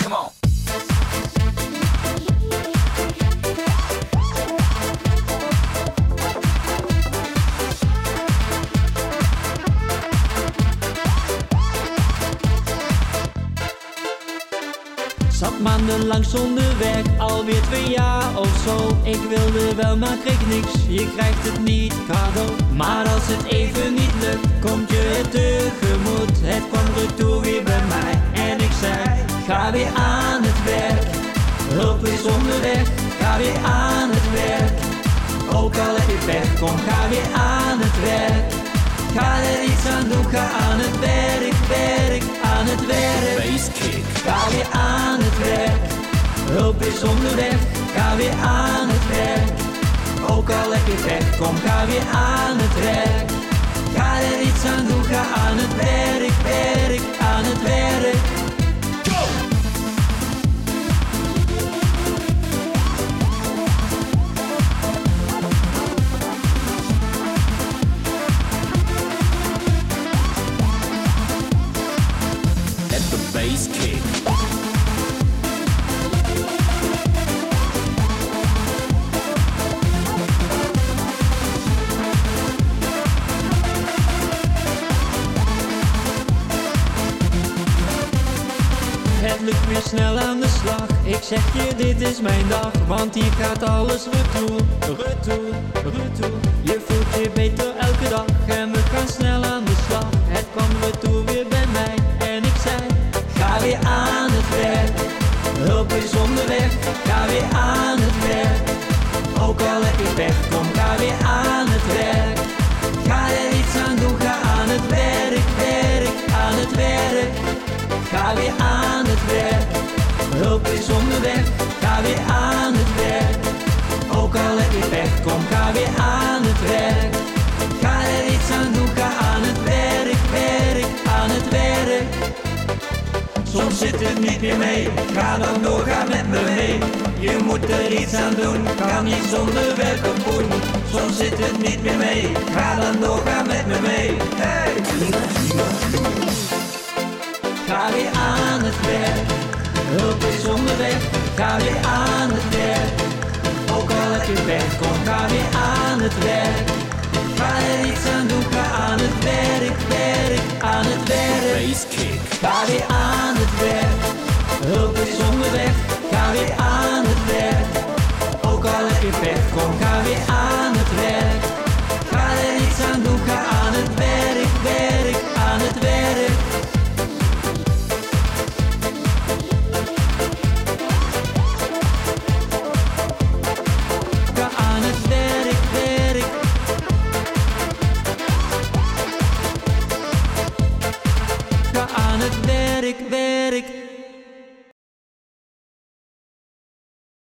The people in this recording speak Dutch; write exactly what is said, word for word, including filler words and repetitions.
Come on. Zat maandenlang zonder werk, alweer twee jaar of zo. Ik wilde wel, maar kreeg niks, je krijgt het niet cadeau. Maar als het even niet lukt, komt je het tegemoet. Het kwam retour weer bij mij en ik zei: ga weer aan het werk. Hulp is onderweg, ga weer aan het werk. Ook al heb je pech, kom, ga weer aan het werk. Ga er iets aan doen, ga aan het werk, werk, aan het werk. Basskick. Ga weer aan het werk, hulp is onderweg, ga weer aan het werk. Ook al heb je pech, kom, ga weer aan het werk. Ga er iets aan doen, ga aan het werk, werk, aan het werk. Go! Let the bass kick. Het lukt weer snel aan de slag. Ik zeg je, dit is mijn dag, want hier gaat alles retour, retour, retour. Je voelt je beter elke dag en we gaan snel aan de slag. Het kwam retour weer bij mij en ik zei: ga weer aan het werk. Hulp is onderweg, ga weer aan het werk. Ook al heb je pech, kom, ga weer aan het werk. Ga er iets aan doen, ga aan het werk, werk, aan het werk. Ga weer aan het werk, hulp is onderweg, ga weer aan het werk. Ook al heb je pech, kom, ga weer aan het werk. Ga er iets aan doen, ga aan het werk, werk, aan het werk. Soms zit het niet meer mee, ga dan door, ga met me mee. Je moet er iets aan doen, kan niet zonder werk of poen. Soms zit het niet meer mee, ga dan door, ga met me mee. Hey! Ga weer aan het werk, hulp is onderweg, ga weer aan het werk. Ook al heb je pech, kom, ga weer aan het werk. Ga er iets aan doen, ga aan het werk, werk, aan het werk. Basskick. Ga weer aan het werk, hulp is onderweg, ga weer aan het werk. Ook al heb je pech, kom, ga weer aan het werk. Ga er iets aan doen, ga aan het werk, werk, aan het werk. Ga aan het werk, werk. Ga aan het werk, werk.